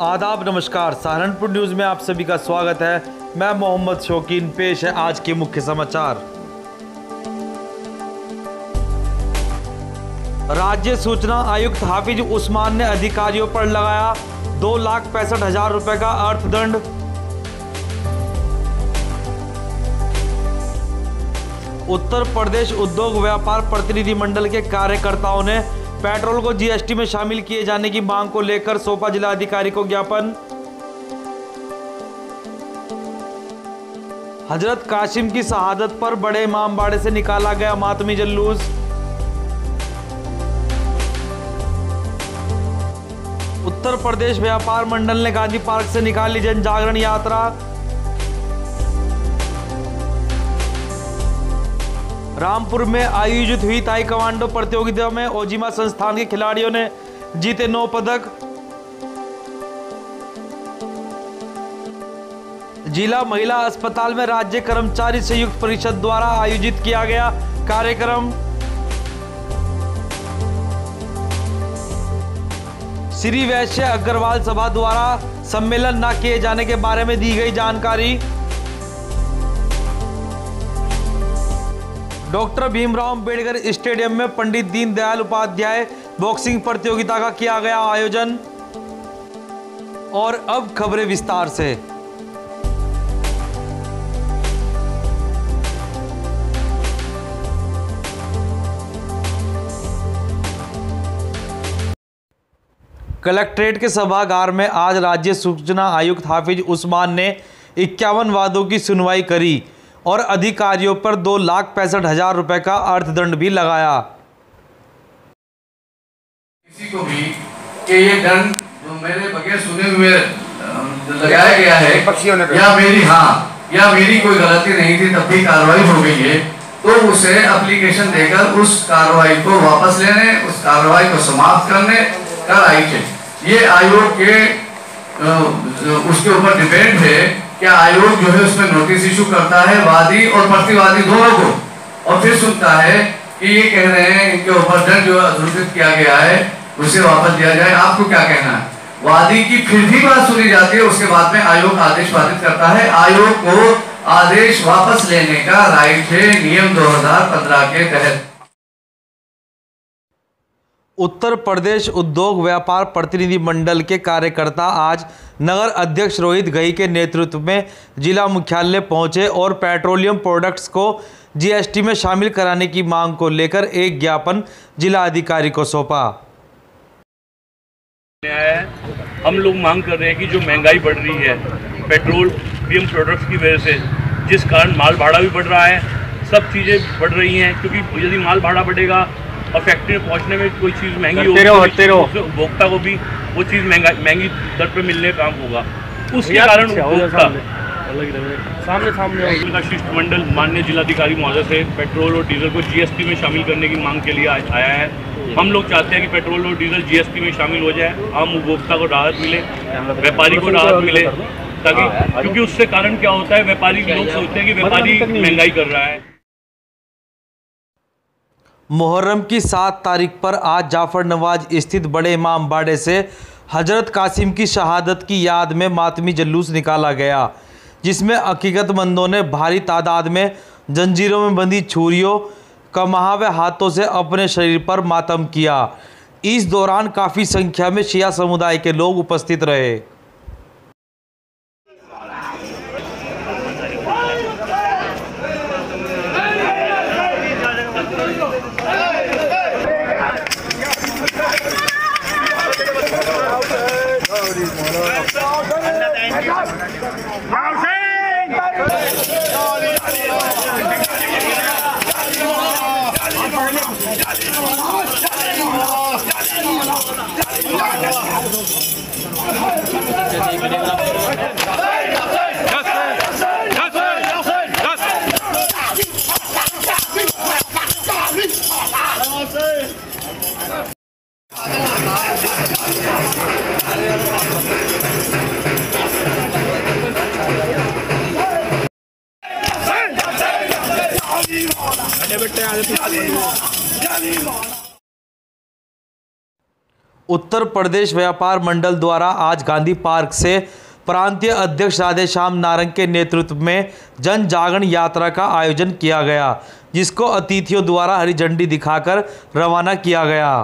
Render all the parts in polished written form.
आदाब नमस्कार। सहारनपुर न्यूज़ में आप सभी का स्वागत है। मैं मोहम्मद शौकीन। पेश है आज के मुख्य समाचार। राज्य सूचना आयुक्त हाफिज उस्मान ने अधिकारियों पर लगाया 2,65,000 रुपए का अर्थदंड। उत्तर प्रदेश उद्योग व्यापार प्रतिनिधि मंडल के कार्यकर्ताओं ने पेट्रोल को जीएसटी में शामिल किए जाने की मांग को लेकर सौंपा जिलाधिकारी को ज्ञापन। हजरत कासिम की शहादत पर बड़े इमामबाड़े से निकाला गया मातमी जुलूस। उत्तर प्रदेश व्यापार मंडल ने गांधी पार्क से निकाली जन जागरण यात्रा। रामपुर में आयोजित हुई ताइक्वांडो प्रतियोगिता में ओजिमा संस्थान के खिलाड़ियों ने जीते 9 पदक। जिला महिला अस्पताल में राज्य कर्मचारी संयुक्त परिषद द्वारा आयोजित किया गया कार्यक्रम। श्री वैश्य अग्रवाल सभा द्वारा सम्मेलन न किए जाने के बारे में दी गई जानकारी। डॉक्टर भीमराव अंबेडकर स्टेडियम में पंडित दीनदयाल उपाध्याय बॉक्सिंग प्रतियोगिता का किया गया आयोजन। और अब खबरें विस्तार से। कलेक्ट्रेट के सभागार में आज राज्य सूचना आयुक्त हाफिज उस्मान ने 51 वादों की सुनवाई करी और अधिकारियों पर 2,65,000 रुपए का अर्थदंड भी लगाया। किसी को भी कि ये दंड जो मेरे बगैर सुने हुए लगाया गया है या मेरी कोई गलती नहीं थी तब भी कार्रवाई हो गई है, तो उसे एप्लीकेशन देकर उस कार्रवाई को वापस लेने, उस कार्रवाई को समाप्त करने का राइट है। ये आयोग के उसके ऊपर डिपेंड है कि आयोग जो है उसमें नोटिस इशू करता है वादी और प्रतिवादी दोनों को, और फिर सुनता है कि ये कह रहे हैं इनके ऊपर दंड जो घोषित किया गया है उसे वापस दिया जाए, आपको क्या कहना है। वादी की फिर भी बात सुनी जाती है, उसके बाद में आयोग आदेश पारित करता है। आयोग को आदेश वापस लेने का राइट है नियम 2015 के तहत। उत्तर प्रदेश उद्योग व्यापार प्रतिनिधि मंडल के कार्यकर्ता आज नगर अध्यक्ष रोहित घई के नेतृत्व में जिला मुख्यालय पहुंचे और पेट्रोलियम प्रोडक्ट्स को जीएसटी में शामिल कराने की मांग को लेकर एक ज्ञापन जिला अधिकारी को सौंपा। हम लोग मांग कर रहे हैं कि जो महंगाई बढ़ रही है पेट्रोलियम प्रोडक्ट्स की वजह से, जिस कारण माल भाड़ा भी बढ़ रहा है, सब चीज़ें बढ़ रही हैं, क्योंकि यदि माल भाड़ा बढ़ेगा और फैक्ट्री में पहुंचने में कोई चीज़ महंगी होगी तो उपभोक्ता को भी वो चीज़ महंगी दर पे मिलने का काम होगा। उसके कारण उपभोक्ता सामने शिष्टमंडल माननीय जिलाधिकारी महोदय से पेट्रोल और डीजल को जीएसटी में शामिल करने की मांग के लिए आया है। हम लोग चाहते हैं कि पेट्रोल और डीजल जीएसटी में शामिल हो जाए, आम उपभोक्ता को राहत मिले, व्यापारी को राहत मिले, ताकि क्योंकि उससे कारण क्या होता है, व्यापारी लोग सोचते हैं कि व्यापारी महंगाई कर रहा है। मुहर्रम की 7 तारीख पर आज जाफर नवाज स्थित बड़े इमामबाड़े से हजरत कासिम की शहादत की याद में मातमी जुलूस निकाला गया, जिसमें अकीकतमंदों ने भारी तादाद में जंजीरों में बंधी छुरियों कमावे हाथों से अपने शरीर पर मातम किया। इस दौरान काफ़ी संख्या में शिया समुदाय के लोग उपस्थित रहे। उत्तर प्रदेश व्यापार मंडल द्वारा आज गांधी पार्क से प्रांतीय अध्यक्ष राधेश्याम नारंग के नेतृत्व में जन जागरण यात्रा का आयोजन किया गया, जिसको अतिथियों द्वारा हरी झंडी दिखाकर रवाना किया गया।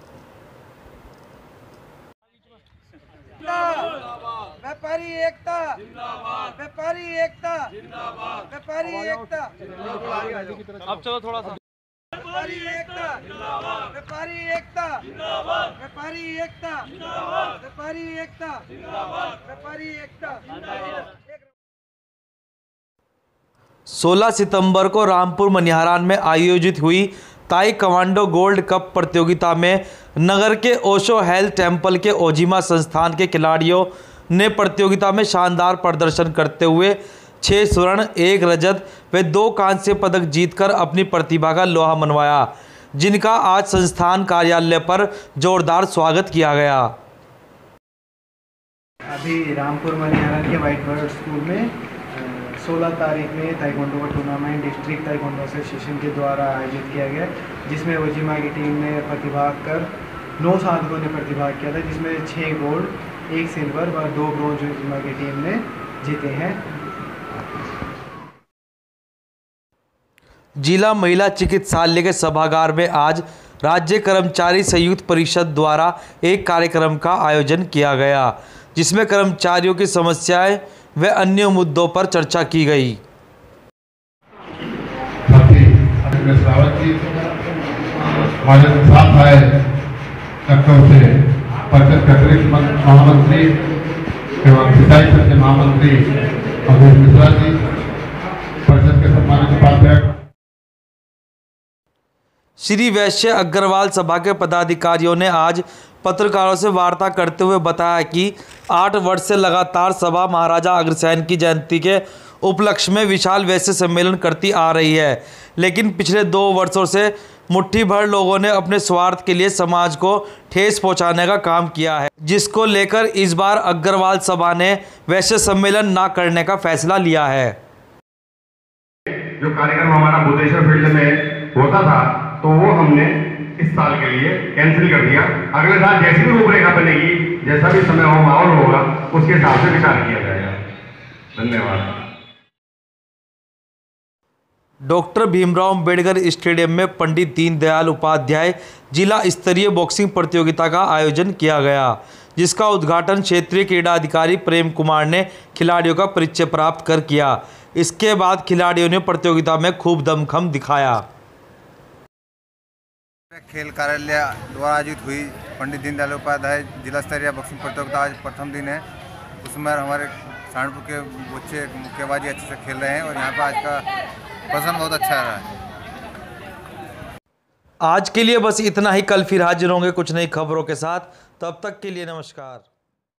व्यापारी एकता जिंदाबाद, व्यापारी एकता जिंदाबाद, व्यापारी एकता अब चलो थोड़ा सा। व्यापारी एकता जिंदाबाद, व्यापारी एकता जिंदाबाद, व्यापारी एकता जिंदाबाद, व्यापारी एकता जिंदाबाद, व्यापारी एकता। 16 सितंबर को रामपुर मनिहारान में आयोजित हुई ताई कमांडो गोल्ड कप प्रतियोगिता में नगर के ओशो हेल्थ टेम्पल के ओजिमा संस्थान के खिलाड़ियों ने प्रतियोगिता में शानदार प्रदर्शन करते हुए 6 स्वर्ण, 1 रजत व 2 कांस्य पदक जीतकर अपनी प्रतिभा का लोहा मनवाया, जिनका आज संस्थान कार्यालय पर जोरदार स्वागत किया गया। अभी रामपुर मनिहारान के वाइट बर्ड स्कूल में 16 तारीख में ताइक्वांडो का टूर्नामेंट डिस्ट्रिक्ट ताइक्वांडो एसोसिएशन के द्वारा आयोजित किया गया, जिसमें ओजिमा की टीम ने प्रतिभाग कर 9 साधकों ने प्रतिभाग किया था, जिसमें 6 गोल्ड, 1 सिल्वर व 2 ब्रोंज ओजिमा की टीम ने जीते हैं। जिला महिला चिकित्सालय के सभागार में आज राज्य कर्मचारी संयुक्त परिषद द्वारा एक कार्यक्रम का आयोजन किया गया, जिसमें कर्मचारियों की समस्याएं व अन्य मुद्दों पर चर्चा की गई। हमारे साथ आए लखनऊ से परिषद के अतिरिक्त महामंत्री एवं सिंचाई के महामंत्री अवधेश मिश्रा जी, परिषद के सम्मानित उपाध्यक्ष श्री वैश्य अग्रवाल सभा के पदाधिकारियों ने आज पत्रकारों से वार्ता करते हुए बताया कि 8 वर्ष से लगातार सभा महाराजा अग्रसेन की जयंती के उपलक्ष्य में विशाल वैश्य सम्मेलन करती आ रही है, लेकिन पिछले 2 वर्षों से मुट्ठी भर लोगों ने अपने स्वार्थ के लिए समाज को ठेस पहुंचाने का काम किया है, जिसको लेकर इस बार अग्रवाल सभा ने वैश्य सम्मेलन न करने का फैसला लिया है। जो कार्यक्रम हमारा बुद्धेश्वर फील्ड में होता था, तो वो हमने इस साल के लिए कैंसिल कर दिया। अगले साल जैसी भी रूपरेखा बनेगी, जैसा भी समय हो, माहौल होगा, उसके हिसाब से विचार किया जाएगा। धन्यवाद। डॉक्टर भीमराव अंबेडकर स्टेडियम में पंडित दीनदयाल उपाध्याय जिला स्तरीय बॉक्सिंग प्रतियोगिता का आयोजन किया गया, जिसका उद्घाटन क्षेत्रीय क्रीड़ा अधिकारी प्रेम कुमार ने खिलाड़ियों का परिचय प्राप्त कर किया। इसके बाद खिलाड़ियों ने प्रतियोगिता में खूब दमखम दिखाया। खेल कार्यालय द्वारा आयोजित हुई पंडित दीनदयाल उपाध्याय जिला स्तरीय बॉक्सिंग प्रतियोगिता आज प्रथम दिन है। उसमें हमारे सहारनपुर के बच्चे मुक्केबाजी अच्छे से खेल रहे हैं और यहाँ पर आज का प्रदर्शन बहुत अच्छा रहा है। आज के लिए बस इतना ही। कल फिर हाजिर होंगे कुछ नई खबरों के साथ। तब तक के लिए नमस्कार।